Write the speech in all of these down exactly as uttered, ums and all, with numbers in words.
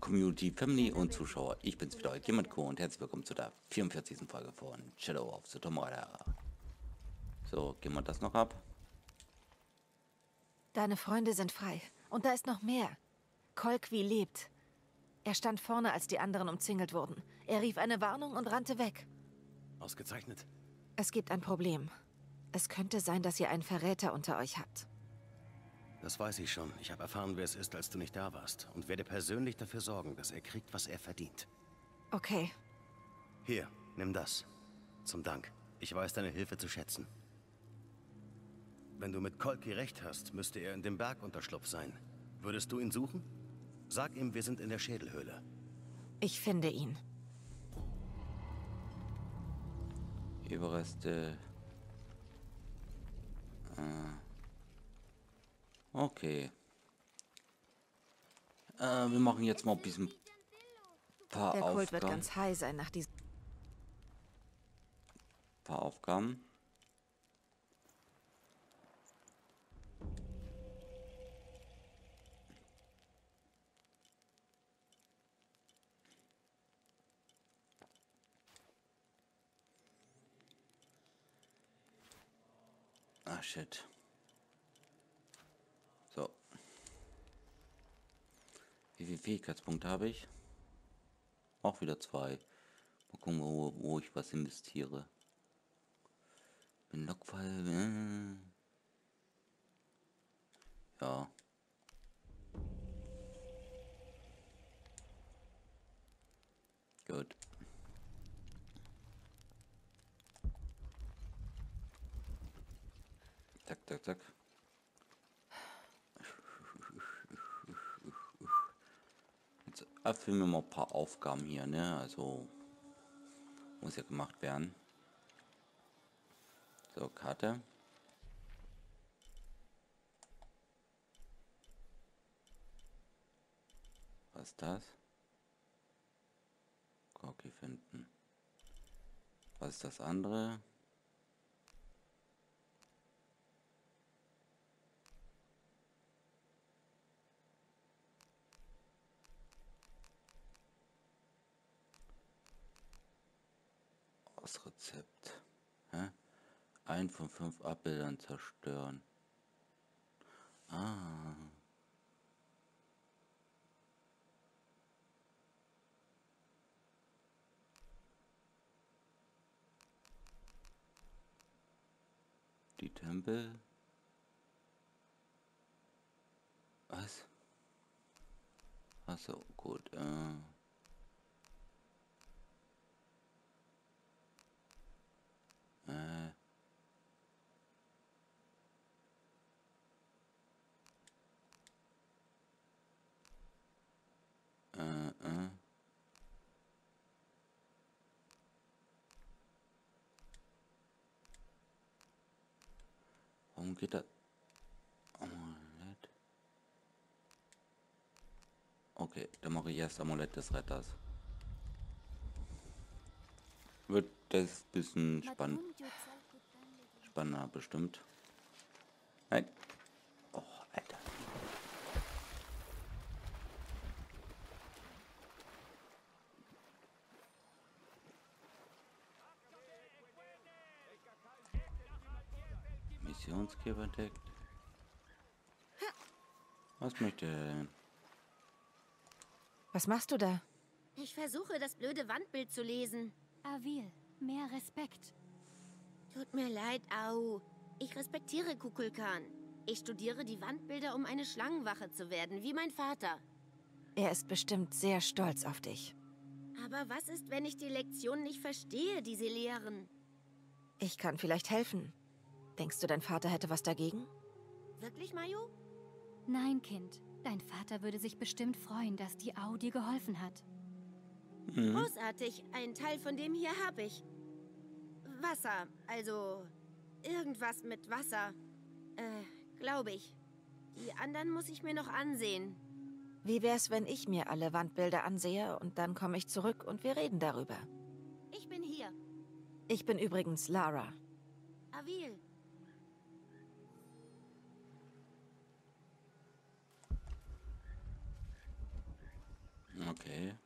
Community, Family und Zuschauer. Ich bin's wieder, Jemand Co. und herzlich willkommen zu der vierundvierzigsten Folge von Shadow of the Tomb Raider. So, gehen wir das noch ab. Deine Freunde sind frei. Und da ist noch mehr. Kolkwi lebt. Er stand vorne, als die anderen umzingelt wurden. Er rief eine Warnung und rannte weg. Ausgezeichnet. Es gibt ein Problem. Es könnte sein, dass ihr einen Verräter unter euch habt. Das weiß ich schon. Ich habe erfahren, wer es ist, als du nicht da warst. Und werde persönlich dafür sorgen, dass er kriegt, was er verdient. Okay. Hier, nimm das. Zum Dank. Ich weiß deine Hilfe zu schätzen. Wenn du mit Kolki recht hast, müsste er in dem Bergunterschlupf sein. Würdest du ihn suchen? Sag ihm, wir sind in der Schädelhöhle. Ich finde ihn. Überreste. Äh. Okay. Äh, wir machen jetzt mal ein bisschen paar Der Kult Aufgaben. wird ganz high sein nach diesem... paar Aufgaben. Ah, shit. So. Wie viele Fähigkeitspunkte habe ich? Auch wieder zwei. Mal gucken, wo, wo ich was investiere. Bin Lockfall. Äh. Ja. Gut. Zack, zack, zack. Jetzt erfüllen wir mal ein paar Aufgaben hier, ne? Also muss ja gemacht werden. So, Karte. Was ist das? Korki finden. Was ist das andere? Das Rezept. Hä? Ein von fünf Abbildern zerstören. Ah. Die Tempel. Was? Achso, gut. Äh. Äh. Äh, äh. Warum geht das? Amulett. Okay, dann mache ich erst Amulett des Retters. Wird das ein bisschen spannend. Spannender bestimmt. Nein. Oh, Alter. Missionsgeber entdeckt. Was möchte er denn? Was machst du da? Ich versuche, das blöde Wandbild zu lesen. Avil, mehr Respekt. Tut mir leid, Au. Ich respektiere Kukulkan. Ich studiere die Wandbilder, um eine Schlangenwache zu werden, wie mein Vater. Er ist bestimmt sehr stolz auf dich. Aber was ist, wenn ich die Lektion nicht verstehe, die sie lehren? Ich kann vielleicht helfen. Denkst du, dein Vater hätte was dagegen? Wirklich, Mayu? Nein, Kind. Dein Vater würde sich bestimmt freuen, dass die Au dir geholfen hat. Mhm. Großartig. Ein Teil von dem hier habe ich. Wasser. Also irgendwas mit Wasser. Äh, glaube ich. Die anderen muss ich mir noch ansehen. Wie wär's, wenn ich mir alle Wandbilder ansehe und dann komme ich zurück und wir reden darüber? Ich bin hier. Ich bin übrigens Lara. Avil. Okay.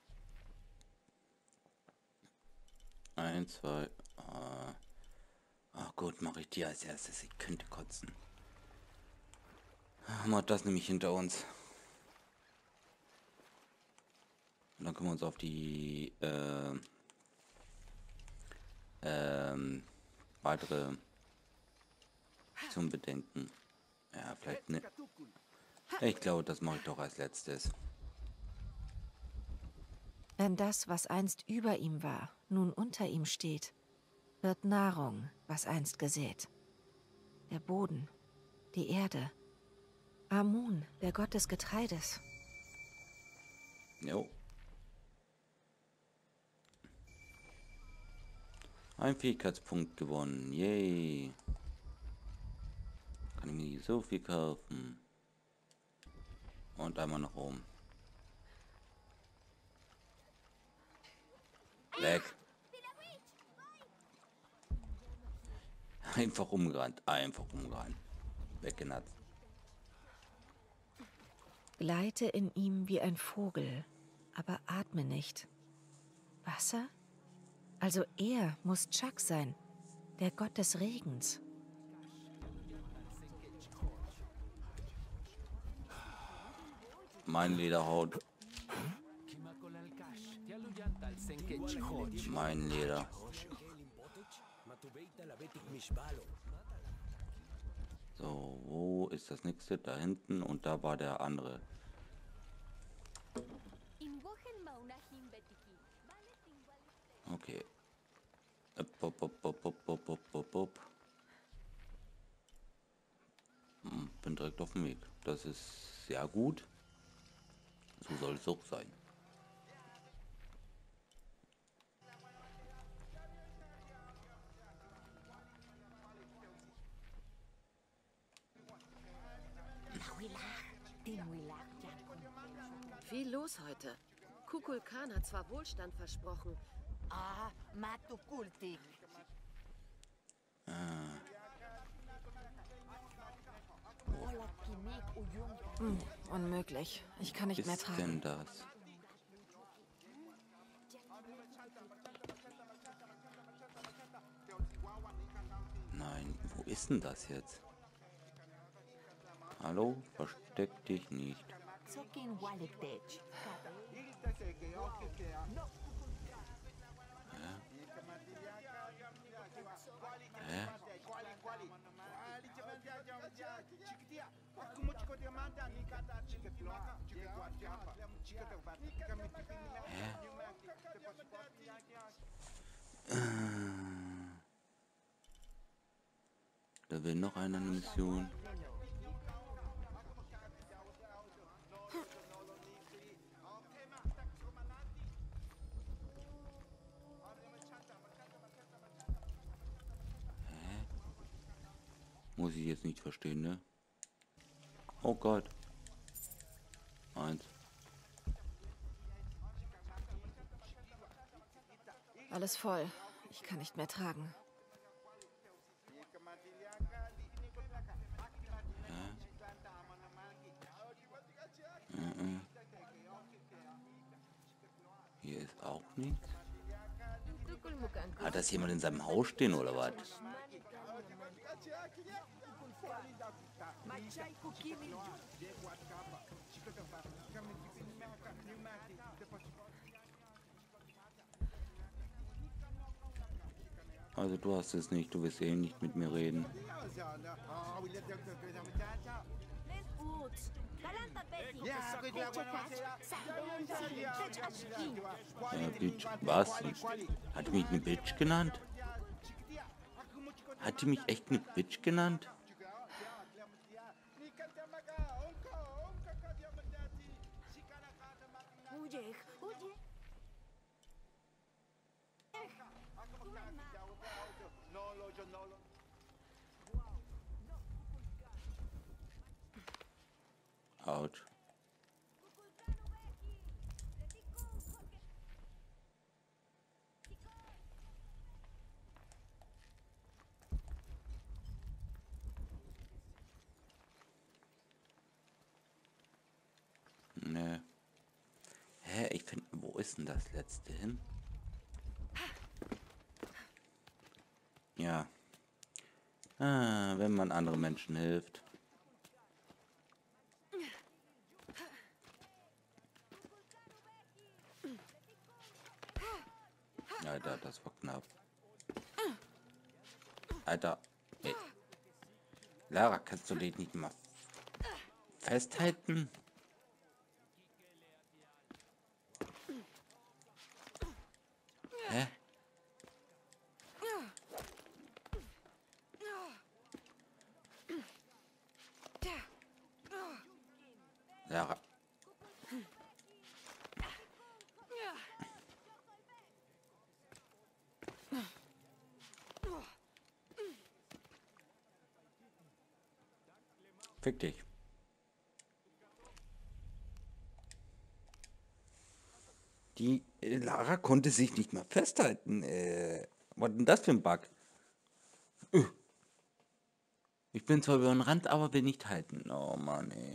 Ein, zwei. Ah, ah gut, mache ich die als erstes. Ich könnte kotzen. Haben wir das nämlich hinter uns. Und dann können wir uns auf die äh, ähm, weitere zum Bedenken. Ja, vielleicht ne. Ich glaube, das mache ich doch als letztes. Wenn das, was einst über ihm war, nun unter ihm steht, wird Nahrung, was einst gesät. Der Boden, die Erde, Amun, der Gott des Getreides. Jo. Ein Fähigkeitspunkt gewonnen. Yay. Kann ich mir so viel kaufen. Und einmal nach oben. Weg. Einfach umgerannt. Einfach umgerannt. Weggenatzt. Gleite in ihm wie ein Vogel, aber atme nicht. Wasser? Also er muss Chak sein, der Gott des Regens. Mein Lederhaut. Mein Leder. So, wo ist das nächste? Da hinten und da war der andere. Okay. Upp, upp, upp, upp, upp, upp, upp, upp, upp. Hm, bin direkt auf dem Weg. Das ist sehr gut. So soll es auch sein. Viel los heute. Kukulkan hat zwar Wohlstand versprochen. Ah, Matukultik. Hm, unmöglich. Ich kann nicht mehr Ist tragen. denn das? Nein, wo ist denn das jetzt? Hallo? Versteck dich nicht. Sokin Walikdej. Hä? Hä? Da will noch einer eine Mission. Muss ich jetzt nicht verstehen, ne? Oh Gott. Eins. Alles voll. Ich kann nicht mehr tragen. Mhm. Hier ist auch nichts. Hat das jemand in seinem Haus stehen oder was? Also du hast es nicht, du wirst eh nicht mit mir reden. Äh, Bitch, was? Hat die mich eine Bitch genannt? Hat die mich echt eine Bitch genannt? Autsch. Ne. ist denn das letzte hin? Ja. Ah, wenn man anderen Menschen hilft. Alter, das war knapp. Alter. Ey. Lara, kannst du dich nicht mal festhalten? Hä? Lara. Fick dich. Die äh, Lara konnte sich nicht mehr festhalten. Äh, was denn das für ein Bug? Äh. Ich bin zwar über den Rand, aber will nicht halten. Oh Mann, ey.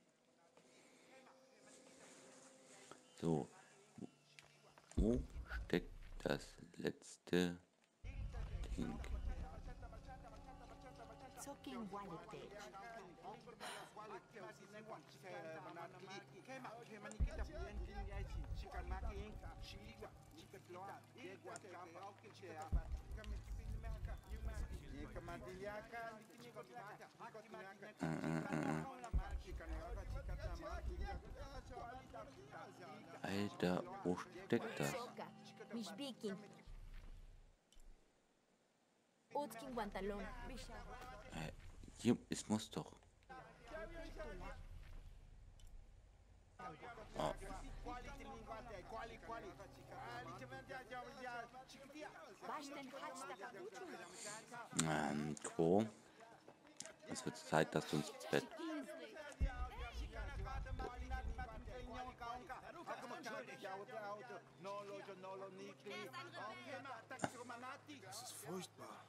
So. Wo steckt das letzte Ding? Talking Wallet Edge. Äh, äh, äh. Alter, wo steckt das? Mishbikin. Utkin Guantalon. Äh, hier, es muss doch. Oh. Ähm, Quo. Es wird Zeit, dass du ins Bett. Das ist furchtbar.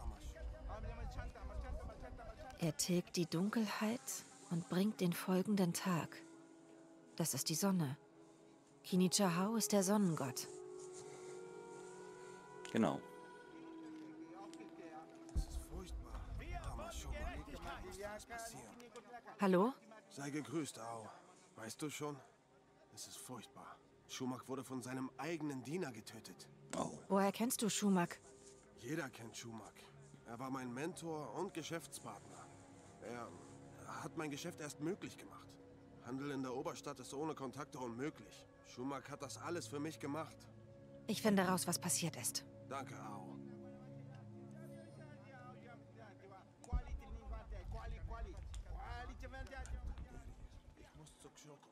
Er tilgt die Dunkelheit und bringt den folgenden Tag. Das ist die Sonne. Kinichahau ist der Sonnengott. Genau. Das ist furchtbar. Armer Schumak. Ich muss das passieren. Hallo? Sei gegrüßt, Au. Weißt du schon? Es ist furchtbar. Schumak wurde von seinem eigenen Diener getötet. Oh. Woher kennst du Schumak? Jeder kennt Schumak. Er war mein Mentor und Geschäftspartner. Er hat mein Geschäft erst möglich gemacht. Handel in der Oberstadt ist ohne Kontakte unmöglich. Schumak hat das alles für mich gemacht. Ich finde raus, was passiert ist. Danke, Au. Ich muss zu Xoko.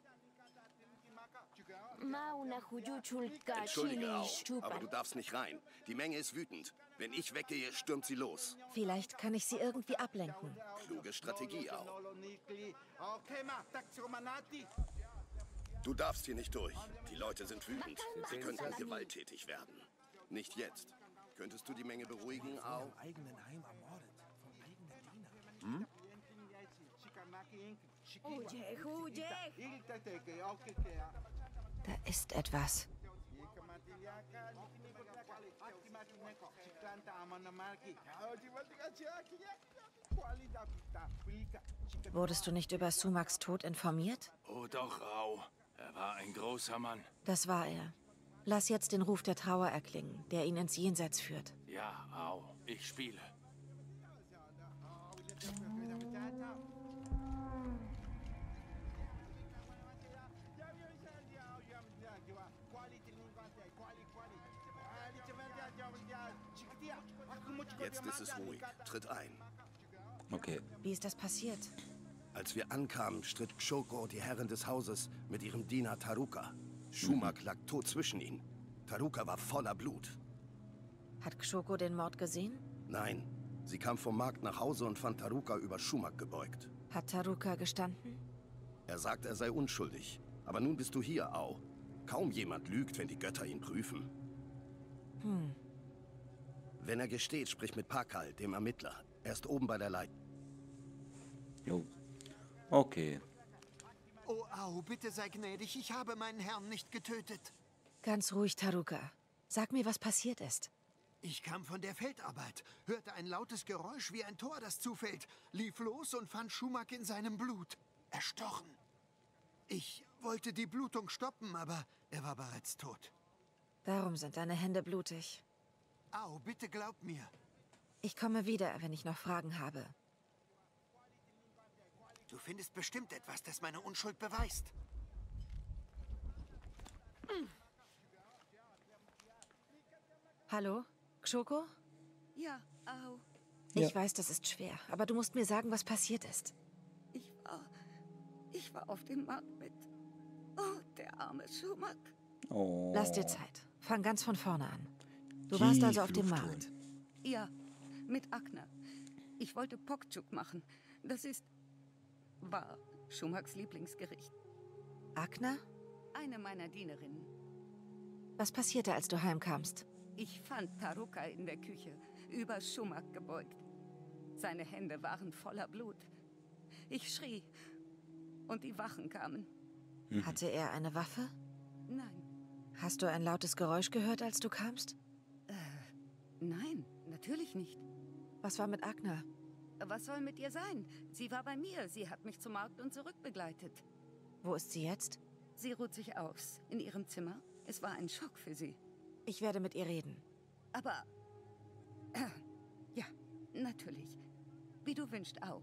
Entschuldige auch, aber du darfst nicht rein. Die Menge ist wütend. Wenn ich weggehe, stürmt sie los. Vielleicht kann ich sie irgendwie ablenken. Kluge Strategie auch. Du darfst hier nicht durch. Die Leute sind wütend. Sie könnten gewalttätig werden. Nicht jetzt. Könntest du die Menge beruhigen, Au? Eigenen Heim ermordet. Vom eigenen Diener. Da ist etwas. Wurdest du nicht über Sumaks Tod informiert? Oh doch, Au. Er war ein großer Mann. Das war er. Lass jetzt den Ruf der Trauer erklingen, der ihn ins Jenseits führt. Ja, Au. Ich spiele. Jetzt ist es ruhig. Tritt ein. Okay. Wie ist das passiert? Als wir ankamen, stritt Xoko, die Herrin des Hauses, mit ihrem Diener Taruka. Schumak lag tot zwischen ihnen. Taruka war voller Blut. Hat Xoko den Mord gesehen? Nein, sie kam vom Markt nach Hause und fand Taruka über Schumak gebeugt. Hat Taruka gestanden? Er sagt, er sei unschuldig. Aber nun bist du hier, Au. Kaum jemand lügt, wenn die Götter ihn prüfen. Hm. Wenn er gesteht, sprich mit Pakal, dem Ermittler. Er ist oben bei der Leitung. Jo. Okay. Oh, Au, bitte sei gnädig. Ich habe meinen Herrn nicht getötet. Ganz ruhig, Taruka. Sag mir, was passiert ist. Ich kam von der Feldarbeit, hörte ein lautes Geräusch wie ein Tor, das zufällt, lief los und fand Schumak in seinem Blut. Erstochen. Ich wollte die Blutung stoppen, aber er war bereits tot. Darum sind deine Hände blutig. Au, bitte glaub mir. Ich komme wieder, wenn ich noch Fragen habe. Du findest bestimmt etwas, das meine Unschuld beweist. Hm. Hallo? Xoko? Ja, Au. Ich weiß, das ist schwer, aber du musst mir sagen, was passiert ist. Ich war... Ich war auf dem Markt mit... Oh, der arme Schumak. Oh. Lass dir Zeit. Fang ganz von vorne an. Du warst also auf dem Markt. Ja, mit Akna. Ich wollte Pokchuk machen. Das ist... war Schumaks Lieblingsgericht. Akna? Eine meiner Dienerinnen. Was passierte, als du heimkamst? Ich fand Taruka in der Küche, über Schumak gebeugt. Seine Hände waren voller Blut. Ich schrie und die Wachen kamen. Hatte er eine Waffe? Nein. Hast du ein lautes Geräusch gehört, als du kamst? Äh, nein, natürlich nicht. Was war mit Akna? Was soll mit ihr sein? Sie war bei mir. Sie hat mich zum Markt und zurück begleitet. Wo ist sie jetzt? Sie ruht sich aus. In ihrem Zimmer. Es war ein Schock für sie. Ich werde mit ihr reden. Aber... Äh, ja, natürlich. Wie du wünschst, Au.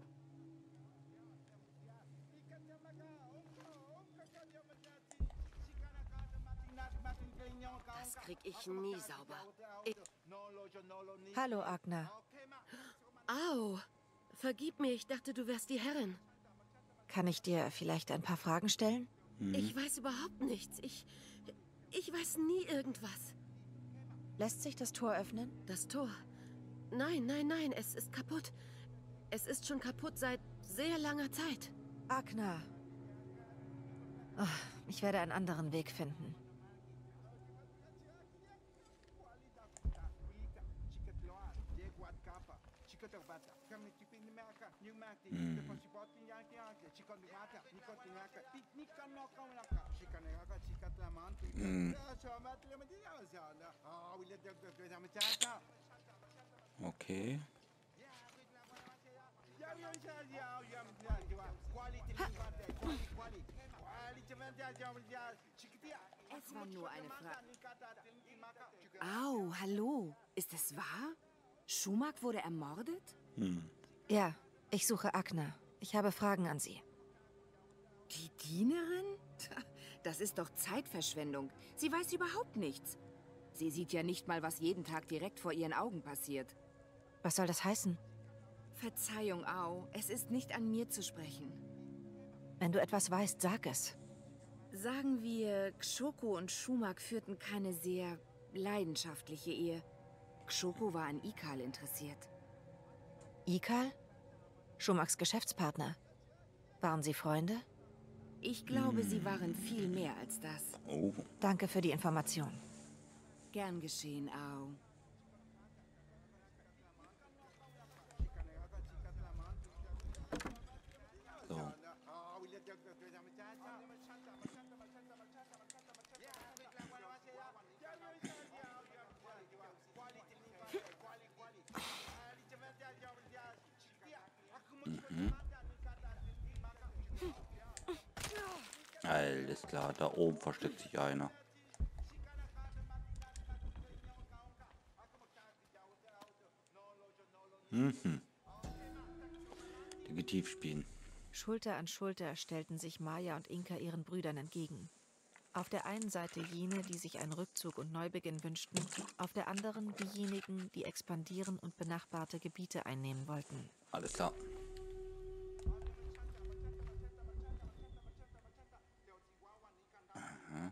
Das krieg ich nie sauber. Ich Hallo, Akna. Au! Vergib mir, ich dachte, du wärst die Herrin. Kann ich dir vielleicht ein paar Fragen stellen? Hm. Ich weiß überhaupt nichts. Ich... Ich weiß nie irgendwas. Lässt sich das Tor öffnen? Das Tor? Nein, nein, nein, es ist kaputt. Es ist schon kaputt seit sehr langer Zeit. Akna. Oh, ich werde einen anderen Weg finden. Hm. Hm. Okay. Es war nur eine Frage. Au, hallo. Ist es wahr? Schumak wurde ermordet? Hm. Ja, ich suche Akna. Ich habe Fragen an sie. Die Dienerin? Das ist doch Zeitverschwendung. Sie weiß überhaupt nichts. Sie sieht ja nicht mal, was jeden Tag direkt vor ihren Augen passiert. Was soll das heißen? Verzeihung, Au. Es ist nicht an mir zu sprechen. Wenn du etwas weißt, sag es. Sagen wir, Xoko und Schumak führten keine sehr leidenschaftliche Ehe. Xoko war an Ikal interessiert. Ikal? Schumaks Geschäftspartner. Waren sie Freunde? Ich glaube, hm. sie waren viel mehr als das. Oh. Danke für die Information. Gern geschehen, Au. So. Mhm. Alles klar, da oben versteckt sich einer. Mhm. Detektiv spielen. Schulter an Schulter stellten sich Maya und Inka ihren Brüdern entgegen. Auf der einen Seite jene, die sich einen Rückzug und Neubeginn wünschten, auf der anderen diejenigen, die expandieren und benachbarte Gebiete einnehmen wollten. Alles klar. Aha.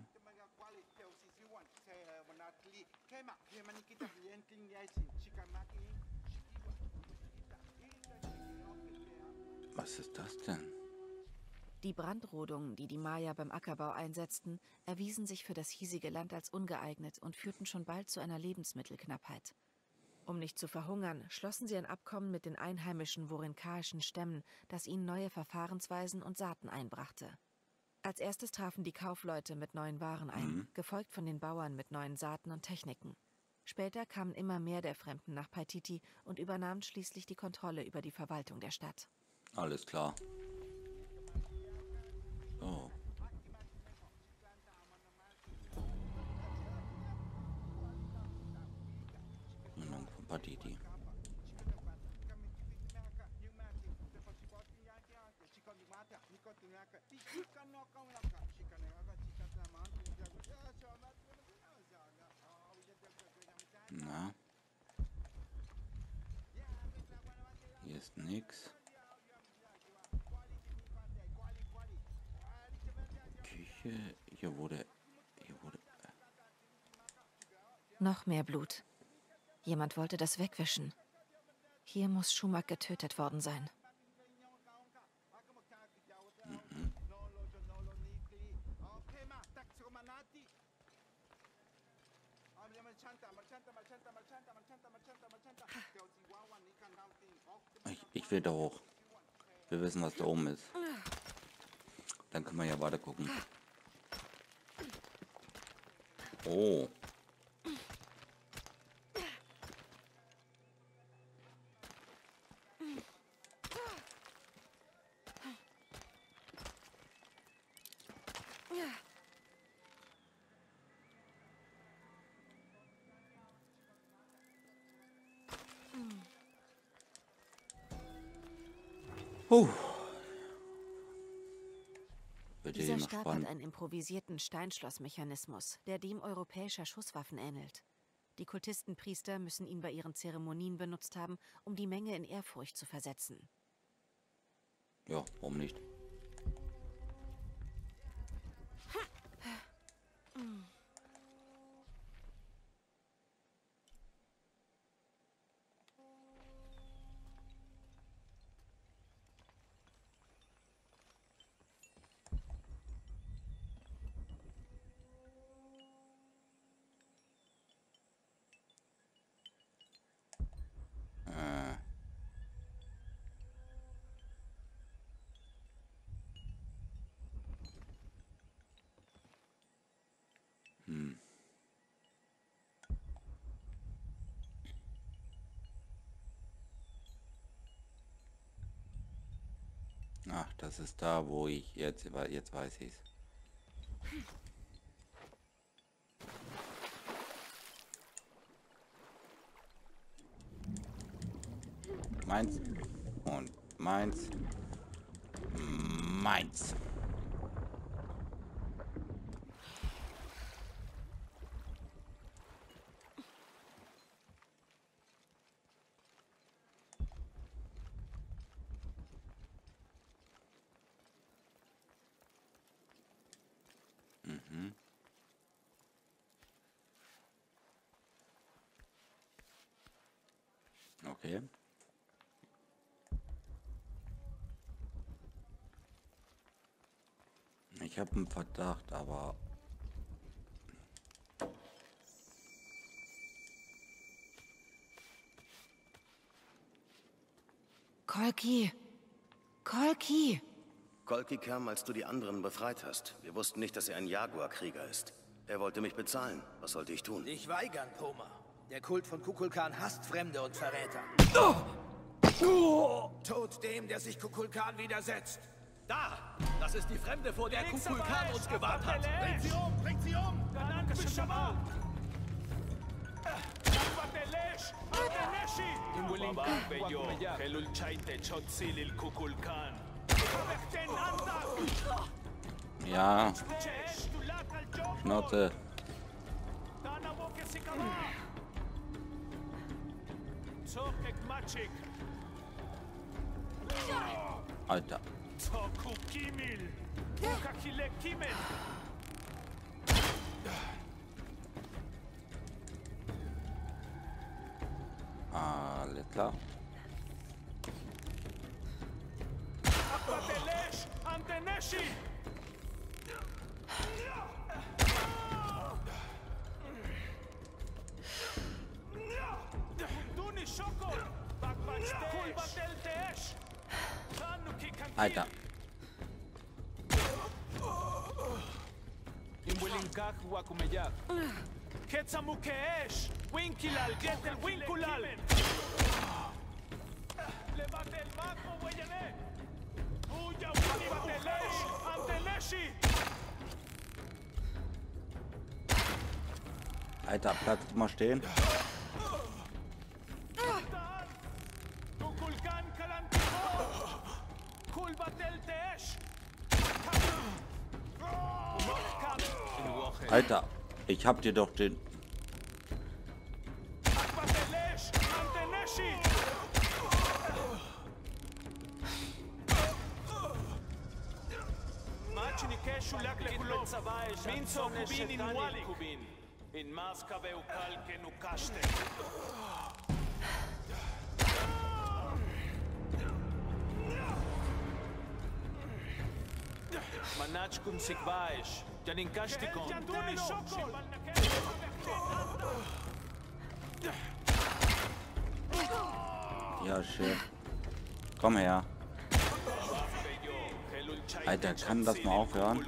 Was ist das denn? Die Brandrodungen, die die Maya beim Ackerbau einsetzten, erwiesen sich für das hiesige Land als ungeeignet und führten schon bald zu einer Lebensmittelknappheit. Um nicht zu verhungern, schlossen sie ein Abkommen mit den einheimischen vorinkaischen Stämmen, das ihnen neue Verfahrensweisen und Saaten einbrachte. Als erstes trafen die Kaufleute mit neuen Waren ein, Mhm. gefolgt von den Bauern mit neuen Saaten und Techniken. Später kamen immer mehr der Fremden nach Paititi und übernahmen schließlich die Kontrolle über die Verwaltung der Stadt. Alles klar. So. Gründung von Paititi. Na. Hier ist nix. Küche. Hier wurde. Hier wurde. Noch mehr Blut. Jemand wollte das wegwischen. Hier muss Schumak getötet worden sein. Mhm. Ich, ich will da hoch. Wir wissen, was da oben ist. Dann können wir ja weiter gucken. Oh. Puh. Wird hier Dieser noch Stab spannend. hat einen improvisierten Steinschlossmechanismus, der dem europäischer Schusswaffen ähnelt. Die Kultistenpriester müssen ihn bei ihren Zeremonien benutzt haben, um die Menge in Ehrfurcht zu versetzen. Ja, warum nicht? Äh. Hm. Ach, das ist da, wo ich jetzt, jetzt weiß ich's. Meins und meins. Meins. Mhm. Okay. Ich habe einen Verdacht, aber Kolki! Kolki! Kolki kam, als du die anderen befreit hast. Wir wussten nicht, dass er ein Jaguar-Krieger ist. Er wollte mich bezahlen. Was sollte ich tun? Dich weigern, Poma. Der Kult von Kukulkan hasst Fremde und Verräter. Tod dem, der sich Kukulkan widersetzt. Da! Das ist die Fremde, vor der Kukulkan uns gewarnt hat. Bringt sie um! Bringt sie um! ja. Schnauze. Alter. Alles klar. Alter. Alter, bleib mal stehen. Alter, ich hab dir doch den... Ja, schön. Komm her. Alter, kann das mal aufhören?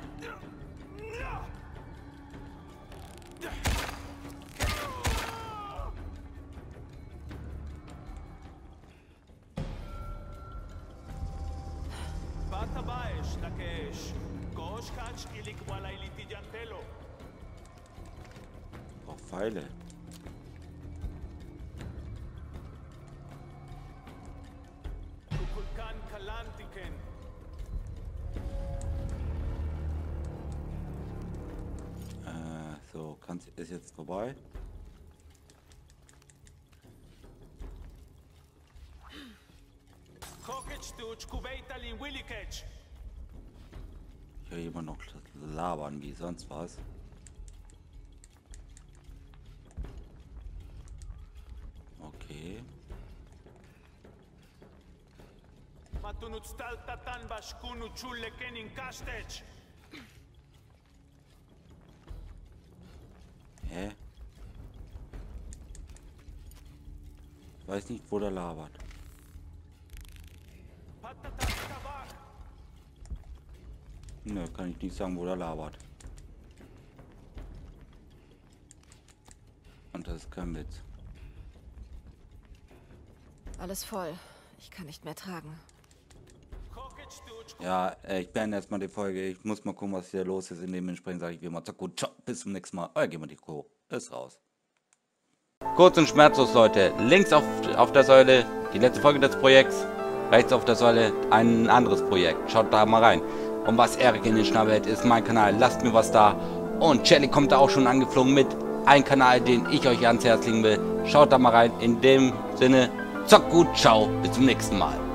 Oh, Pfeile. Äh, so, kannst, ist jetzt vorbei. Ich höre immer noch labern wie sonst was. Okay. Hä? Ich weiß nicht, wo der labert. Nö, kann ich nicht sagen, wo der labert. Und das ist kein Witz. Alles voll. Ich kann nicht mehr tragen. Ja, äh, ich beende erstmal die Folge. Ich muss mal gucken, was hier los ist. In dementsprechend sage ich wie immer, gut, ciao, bis zum nächsten Mal. Euer Gamer.Deko ist raus. Kurz und schmerzlos, Leute. Links auf, auf der Säule die letzte Folge des Projekts. Rechts auf der Säule ein anderes Projekt. Schaut da mal rein. Und was Erik in den Schnabel hält, ist mein Kanal. Lasst mir was da. Und Jelly kommt da auch schon angeflogen mit einem Kanal, den ich euch ans Herz legen will. Schaut da mal rein. In dem Sinne, zockt gut, ciao, bis zum nächsten Mal.